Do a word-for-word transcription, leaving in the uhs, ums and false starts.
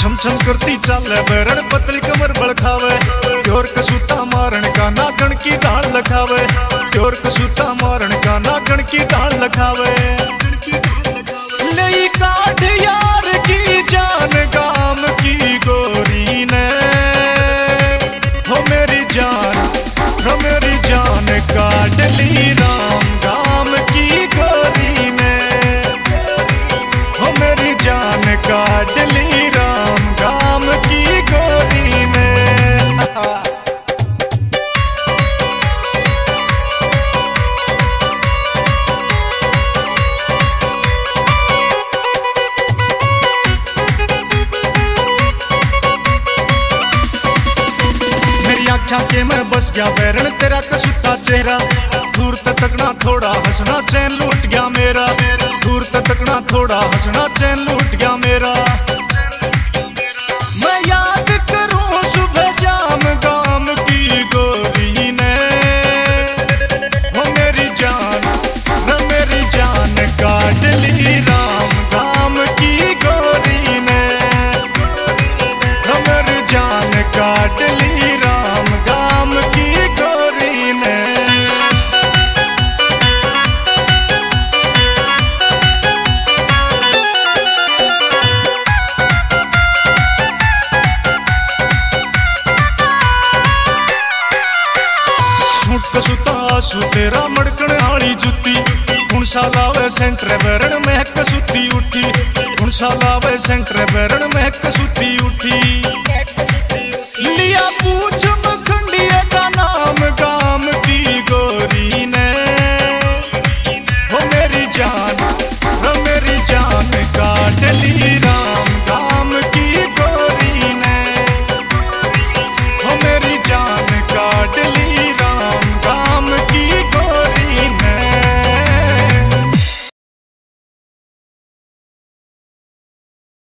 छम छम करती चाले बैरण पतली कमर बल खावे प्योर कसूता मारण का नागण की ढाल लखावे प्योर कसूता मारण का नागण की ढाल लखावे नहीं काट यार की जान गाम की गोरी ने हो मेरी जान हो मेरी जान काट ली राम गाम की गोरी ने हो मेरी जान काट ली राम गाम की गोरी ने के मैं बस गया बैरण तेरा कसूता चेहरा दूर तकना थोड़ा हंसना चैन लूट गया मेरा दूर तकना थोड़ा हंसना चैन लूट गया मेरा मैं याद करूं सुबह शाम गाम की गोरी ने वो मेरी जान न मेरी जान काट ली राम गाम की गोरी ने न मेरी जान काट ली राम गाम की गोरी ने सूट कसूता आसू तेरा मड़कण आली जुत्ती हुण सालावे सेंटर बैरण महक सूती उठी हुण सालावे सेंटर बैरण महक सूती उठी